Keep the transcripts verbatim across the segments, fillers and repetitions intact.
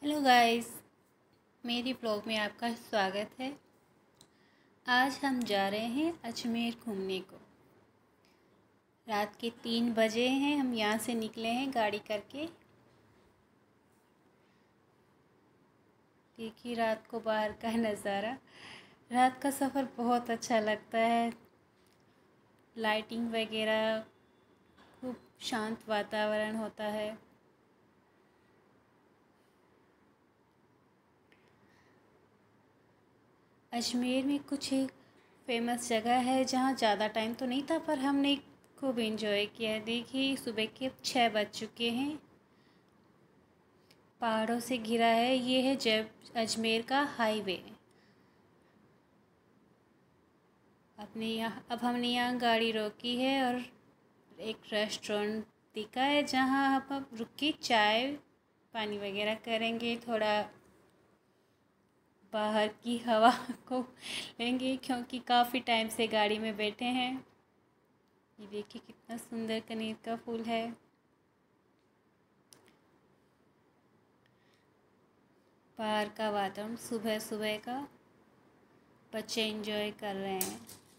Hello guys, मेरी blog में आपका स्वागत है। आज हम जा रहे हैं अजमेर घूमने को। रात के तीन बजे हैं, हम यहाँ से निकले हैं गाड़ी करके। देखिए रात को बाहर का नज़ारा। रात का सफ़र बहुत अच्छा लगता है। लाइटिंग वगैरह, खूब शांत वातावरण होता है। अजमेर में कुछ फेमस जगह है जहाँ ज़्यादा टाइम तो नहीं था, पर हमने खूब एंजॉय किया। देखिए सुबह के छः बज चुके हैं। पहाड़ों से घिरा है। ये है जब अजमेर का हाईवे। अपने यहाँ अब हमने यहाँ गाड़ी रोकी है और एक रेस्टोरेंट दिखा है जहाँ हम रुक के चाय पानी वगैरह करेंगे, थोड़ा बाहर की हवा को लेंगे, क्योंकि काफ़ी टाइम से गाड़ी में बैठे हैं। ये देखिए कितना सुंदर कनेर का फूल है। बाहर का वातावरण सुबह सुबह का, बच्चे एंजॉय कर रहे हैं।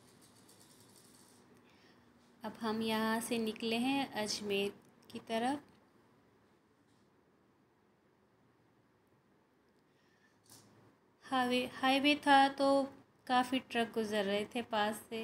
अब हम यहाँ से निकले हैं अजमेर की तरफ। हाईवे हाईवे था तो काफ़ी ट्रक गुज़र रहे थे पास से।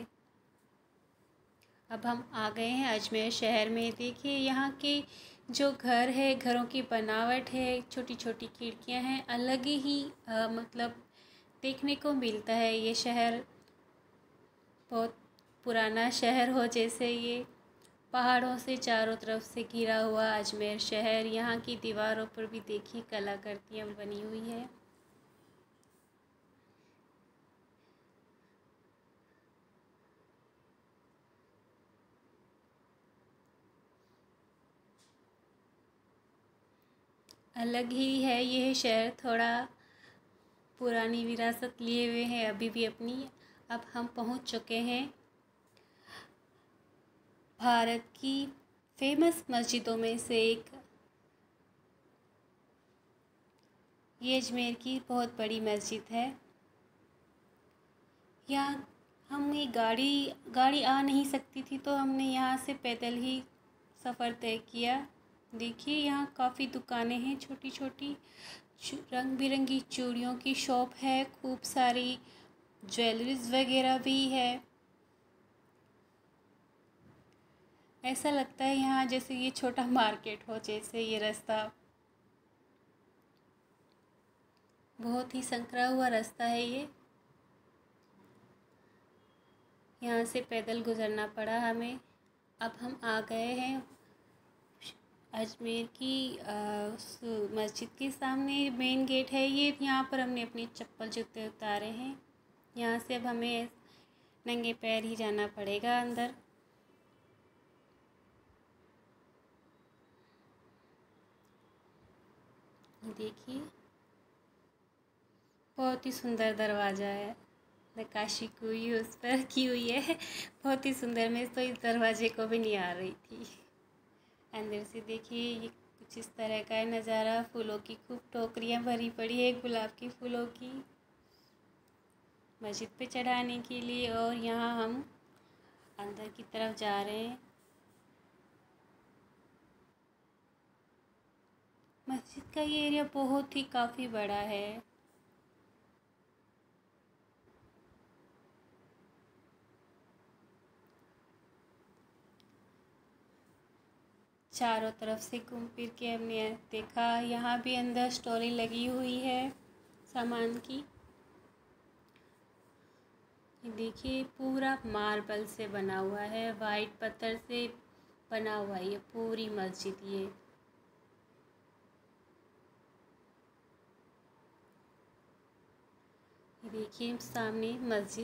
अब हम आ गए हैं अजमेर शहर में। देखिए यहाँ के जो घर है, घरों की बनावट है, छोटी छोटी खिड़कियाँ हैं, अलग ही आ, मतलब देखने को मिलता है। ये शहर बहुत पुराना शहर हो जैसे। ये पहाड़ों से चारों तरफ से घिरा हुआ अजमेर शहर। यहाँ की दीवारों पर भी देखिए कलाकृतियाँ बनी हुई है। अलग ही है ये शहर, थोड़ा पुरानी विरासत लिए हुए हैं अभी भी अपनी। अब हम पहुंच चुके हैं भारत की फेमस मस्जिदों में से एक। ये अजमेर की बहुत बड़ी मस्जिद है। यहाँ हमने गाड़ी गाड़ी आ नहीं सकती थी, तो हमने यहाँ से पैदल ही सफ़र तय किया। देखिए यहाँ काफ़ी दुकानें हैं, छोटी छोटी रंग बिरंगी चूड़ियों की शॉप है, खूब सारी ज्वेलरीज वगैरह भी है। ऐसा लगता है यहाँ जैसे ये छोटा मार्केट हो जैसे। ये रास्ता बहुत ही संकरा हुआ रास्ता है। ये यहाँ से पैदल गुज़रना पड़ा हमें। अब हम आ गए हैं अजमेर की मस्जिद के सामने। मेन गेट है ये। यहाँ पर हमने अपनी चप्पल जूते उतारे हैं। यहाँ से अब हमें नंगे पैर ही जाना पड़ेगा अंदर। देखिए बहुत ही सुंदर दरवाज़ा है, नक्काशी हुई उस पर की हुई है, बहुत ही सुंदर। मैं तो इस दरवाजे को भी नहीं आ रही थी। अंदर से देखिए ये कुछ इस तरह का है नज़ारा। फूलों की खूब टोकरियाँ भरी पड़ी है, गुलाब के फूलों की, मस्जिद पे चढ़ाने के लिए। और यहाँ हम अंदर की तरफ जा रहे हैं। मस्जिद का ये एरिया बहुत ही काफ़ी बड़ा है। चारों तरफ से घूम फिर के हमने देखा। यहाँ भी अंदर स्टॉलें लगी हुई है सामान की। देखिए पूरा मार्बल से बना हुआ है, वाइट पत्थर से बना हुआ है ये पूरी मस्जिद। ये देखिए सामने मस्जिद।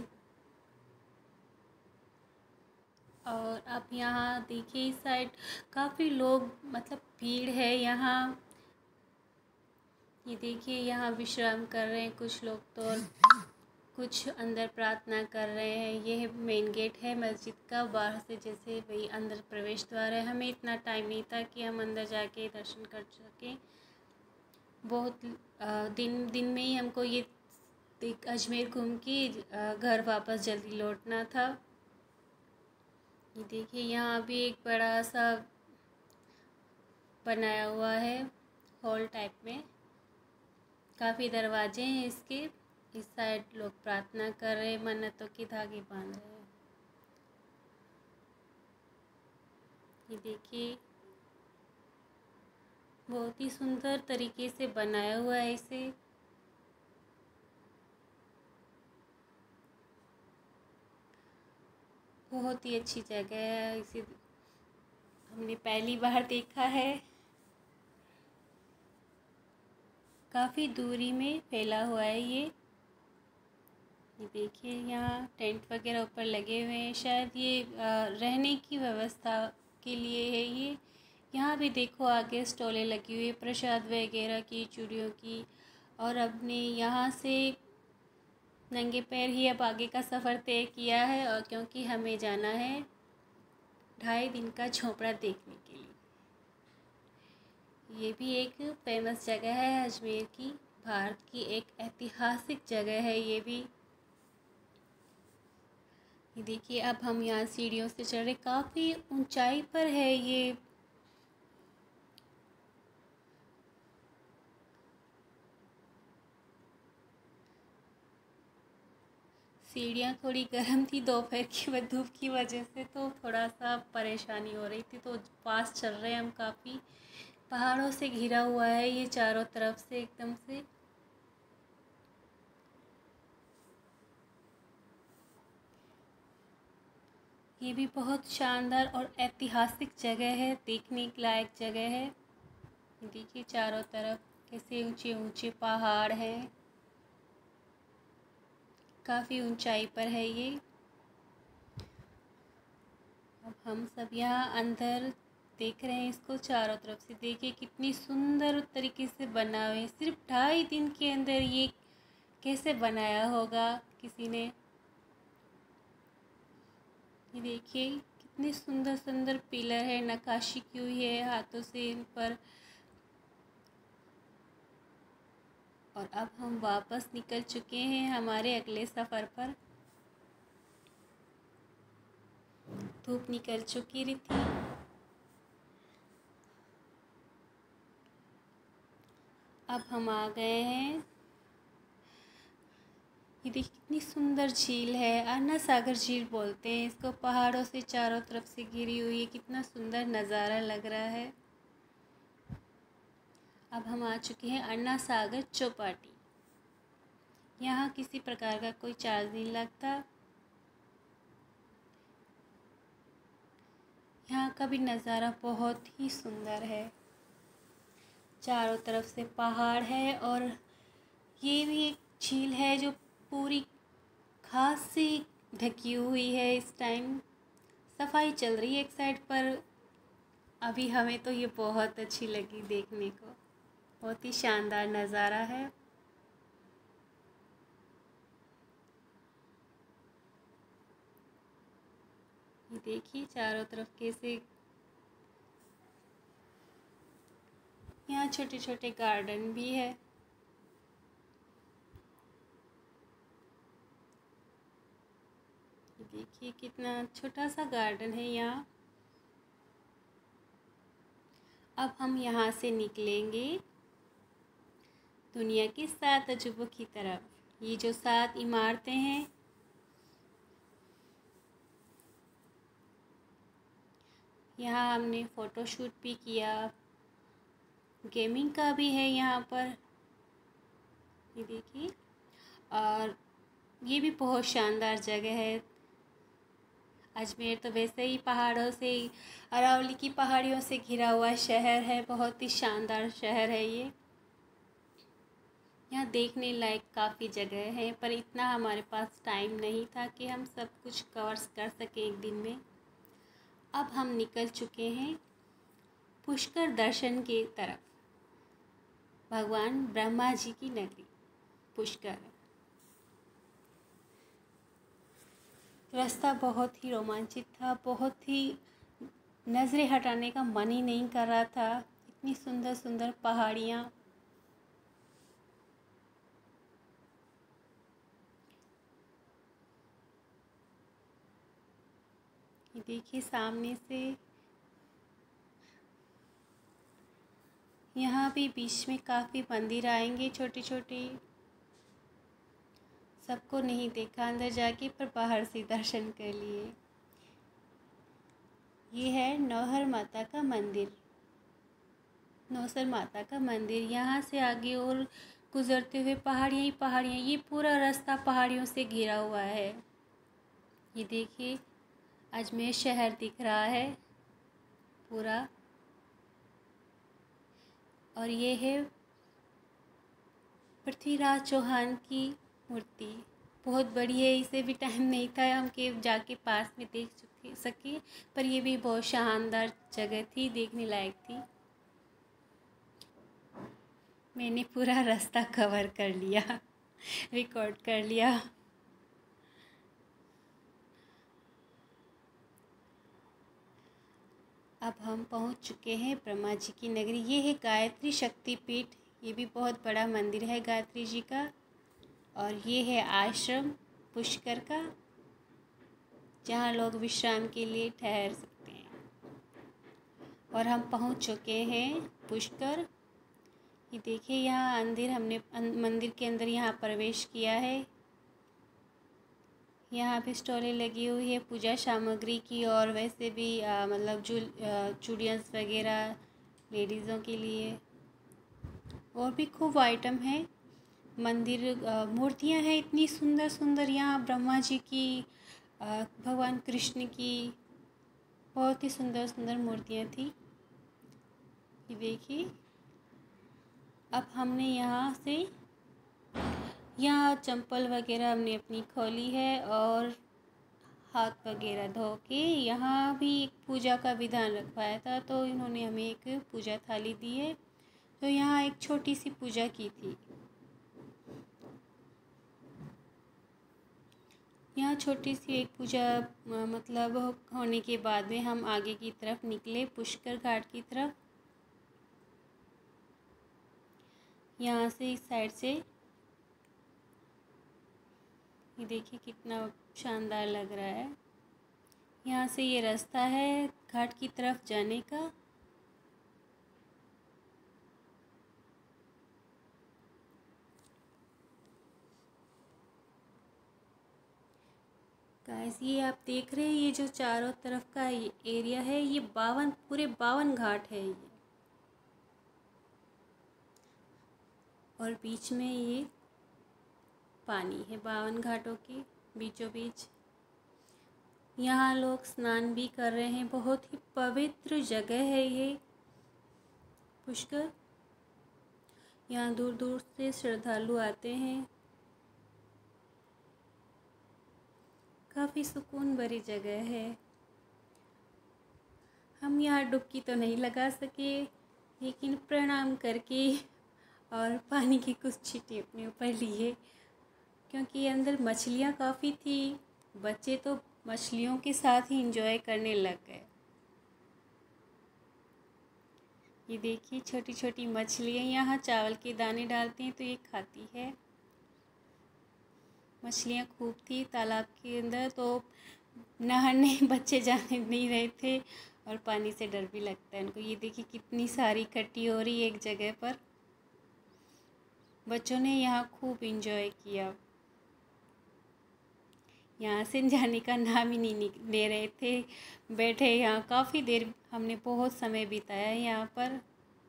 और अब यहाँ देखिए इस साइड काफ़ी लोग, मतलब भीड़ है यहाँ। ये देखिए यहाँ विश्राम कर रहे हैं कुछ लोग तो, और कुछ अंदर प्रार्थना कर रहे हैं। ये मेन गेट है मस्जिद का। बाहर से जैसे वही अंदर प्रवेश द्वार है। हमें इतना टाइम नहीं था कि हम अंदर जाके दर्शन कर सकें। बहुत अ, दिन दिन में ही हमको ये देख अजमेर घूम के अ, घर वापस जल्दी लौटना था। ये देखिए यहाँ भी एक बड़ा सा बनाया हुआ है हॉल टाइप में। काफ़ी दरवाजे हैं इसके। इस साइड लोग प्रार्थना कर रहे हैं, मन्नतों की धागे बांध रहे हैं। ये देखिए बहुत ही सुंदर तरीके से बनाया हुआ है इसे। बहुत ही अच्छी जगह है, इसे हमने पहली बार देखा है। काफ़ी दूरी में फैला हुआ है ये। ये देखिए यहाँ टेंट वगैरह ऊपर लगे हुए हैं, शायद ये आ, रहने की व्यवस्था के लिए है ये। यहाँ भी देखो आगे स्टॉलें लगी हुई है प्रसाद वगैरह की, चूड़ियों की। और अपने यहाँ से नंगे पैर ही अब आगे का सफ़र तय किया है, और क्योंकि हमें जाना है ढाई दिन का झोपड़ा देखने के लिए। ये भी एक फेमस जगह है अजमेर की, भारत की एक ऐतिहासिक जगह है ये भी। ये देखिए अब हम यहाँ सीढ़ियों से चढ़ रहे, काफ़ी ऊंचाई पर है ये। सीढ़ियाँ थोड़ी गर्म थी दोपहर की धूप की वजह से, तो थोड़ा सा परेशानी हो रही थी। तो पास चल रहे हैं हम, काफ़ी पहाड़ों से घिरा हुआ है ये चारों तरफ से एकदम से। ये भी बहुत शानदार और ऐतिहासिक जगह है, देखने के लायक जगह है। देखिए चारों तरफ कैसे ऊंचे ऊंचे पहाड़ हैं, काफ़ी ऊंचाई पर है ये। अब हम सब यहाँ अंदर देख रहे हैं इसको चारों तरफ से। देखिए कितनी सुंदर तरीके से बना हुआ है। सिर्फ ढाई दिन के अंदर ये कैसे बनाया होगा किसी ने। ये देखिए कितने सुंदर सुंदर पिलर है, नक्काशी की हुई है हाथों से इन पर। और अब हम वापस निकल चुके हैं हमारे अगले सफ़र पर। धूप निकल चुकी रही थी। अब हम आ गए हैं। ये देखिए कितनी सुंदर झील है, अन्ना सागर झील बोलते हैं इसको। पहाड़ों से चारों तरफ से घिरी हुई है, कितना सुंदर नज़ारा लग रहा है। अब हम आ चुके हैं अन्ना सागर चौपाटी। यहाँ किसी प्रकार का कोई चार्ज नहीं लगता। यहाँ का भी नज़ारा बहुत ही सुंदर है, चारों तरफ से पहाड़ है। और ये भी एक झील है जो पूरी घास से ढकी हुई है। इस टाइम सफाई चल रही है एक साइड पर। अभी हमें तो ये बहुत अच्छी लगी देखने को, बहुत ही शानदार नज़ारा है। ये देखिए चारों तरफ कैसे यहाँ छोटे छोटे गार्डन भी है। देखिए कितना छोटा सा गार्डन है यहाँ। अब हम यहाँ से निकलेंगे दुनिया की सात अजूबों की तरफ। ये जो सात इमारतें हैं, यहाँ हमने फ़ोटोशूट भी किया, गेमिंग का भी है यहाँ पर। ये देखिए, और ये भी बहुत शानदार जगह है। अजमेर तो वैसे ही पहाड़ों से, अरावली की पहाड़ियों से घिरा हुआ शहर है। बहुत ही शानदार शहर है ये। यहाँ देखने लायक काफ़ी जगह है, पर इतना हमारे पास टाइम नहीं था कि हम सब कुछ कवर्स कर सकें एक दिन में। अब हम निकल चुके हैं पुष्कर दर्शन की तरफ। भगवान ब्रह्मा जी की नगरी पुष्कर। रास्ता बहुत ही रोमांचित था, बहुत ही नज़रें हटाने का मन ही नहीं कर रहा था। इतनी सुंदर सुंदर पहाड़ियाँ, देखिए सामने से यहाँ भी बीच में काफ़ी मंदिर आएंगे छोटे छोटे। सबको नहीं देखा अंदर जाके, पर बाहर से दर्शन कर लिए। ये है नौहर माता का मंदिर, नौसर माता का मंदिर। यहाँ से आगे और गुजरते हुए पहाड़ियाँ ही पहाड़ियाँ, ये पूरा रास्ता पहाड़ियों से घिरा हुआ है। ये देखिए अजमेर शहर दिख रहा है पूरा। और ये है पृथ्वीराज चौहान की मूर्ति, बहुत बड़ी है। इसे भी टाइम नहीं था हम के जाके पास में देख चुके सके, पर ये भी बहुत शानदार जगह थी, देखने लायक थी। मैंने पूरा रास्ता कवर कर लिया, रिकॉर्ड कर लिया। अब हम पहुंच चुके हैं ब्रह्मा जी की नगरी। ये है गायत्री शक्तिपीठ, ये भी बहुत बड़ा मंदिर है गायत्री जी का। और ये है आश्रम पुष्कर का, जहाँ लोग विश्राम के लिए ठहर सकते हैं। और हम पहुंच चुके हैं पुष्कर। ये देखिए यहाँ अंदर हमने मंदिर के अंदर यहाँ प्रवेश किया है। यहाँ पे स्टॉलें लगी हुई है पूजा सामग्री की, और वैसे भी आ, मतलब जो चूड़ियाँ वगैरह लेडीज़ों के लिए, और भी खूब आइटम है। मंदिर मूर्तियाँ हैं इतनी सुंदर सुंदर यहाँ, ब्रह्मा जी की, आ, भगवान कृष्ण की, बहुत ही सुंदर सुंदर मूर्तियाँ थी। ये देखिए अब हमने यहाँ से, यहाँ चंपल वगैरह हमने अपनी खोली है, और हाथ वगैरह धो के यहाँ भी एक पूजा का विधान रखवाया था, तो इन्होंने हमें एक पूजा थाली दी है। तो यहाँ एक छोटी सी पूजा की थी। यहाँ छोटी सी एक पूजा मतलब होने के बाद में हम आगे की तरफ निकले पुष्कर घाट की तरफ। यहाँ से इस साइड से ये देखिए कितना शानदार लग रहा है। यहाँ से ये रास्ता है घाट की तरफ जाने का। गाइस ये आप देख रहे हैं, ये जो चारों तरफ का ये एरिया है, ये बावन पूरे बावन घाट है ये, और बीच में ये पानी है बावन घाटों के बीचों बीच। यहाँ लोग स्नान भी कर रहे हैं, बहुत ही पवित्र जगह है ये पुष्कर। यहाँ दूर दूर से श्रद्धालु आते हैं। काफ़ी सुकून भरी जगह है। हम यहाँ डुबकी तो नहीं लगा सके, लेकिन प्रणाम करके और पानी की कुछ छींटे अपने ऊपर लिए, क्योंकि अंदर मछलियाँ काफ़ी थी। बच्चे तो मछलियों के साथ ही एंजॉय करने लग गए। ये देखिए छोटी छोटी मछलियाँ, यहाँ चावल के दाने डालते हैं तो ये खाती है। मछलियाँ खूब थी तालाब के अंदर, तो नहाने बच्चे जाने नहीं रहे थे, और पानी से डर भी लगता है उनको। ये देखिए कितनी सारी इकट्ठी हो रही है एक जगह पर। बच्चों ने यहाँ खूब एंजॉय किया। यहाँ से जाने का नाम ही नहीं ले रहे थे, बैठे यहाँ काफ़ी देर, हमने बहुत समय बिताया यहाँ पर।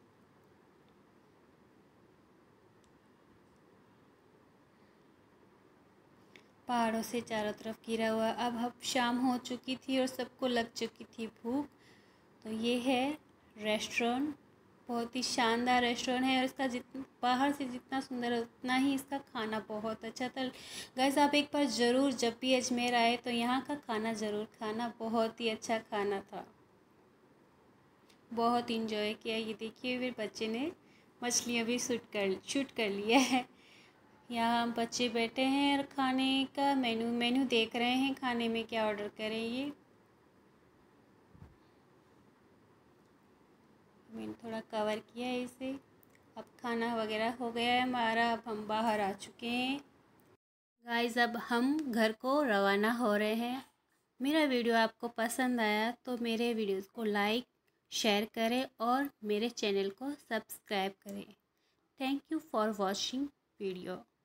पहाड़ों से चारों तरफ घिरा हुआ। अब अब शाम हो चुकी थी और सबको लग चुकी थी भूख। तो ये है रेस्टोरेंट, बहुत ही शानदार रेस्टोरेंट है, और इसका जितना बाहर से जितना सुंदर है उतना ही इसका खाना बहुत अच्छा था। गाइस आप एक बार ज़रूर जब भी अजमेर आए तो यहाँ का खाना ज़रूर खाना, बहुत ही अच्छा खाना था, बहुत इंजॉय किया। ये देखिए फिर बच्चे ने मछलियाँ भी शूट कर शूट कर लिया है। यहाँ बच्चे बैठे हैं और खाने का मेनू मेनू देख रहे हैं, खाने में क्या ऑर्डर करें। ये मैंने थोड़ा कवर किया है इसे। अब खाना वगैरह हो गया है हमारा, अब हम बाहर आ चुके हैं। गाइस अब हम घर को रवाना हो रहे हैं। मेरा वीडियो आपको पसंद आया तो मेरे वीडियोस को लाइक शेयर करें और मेरे चैनल को सब्सक्राइब करें। Thank you for watching video.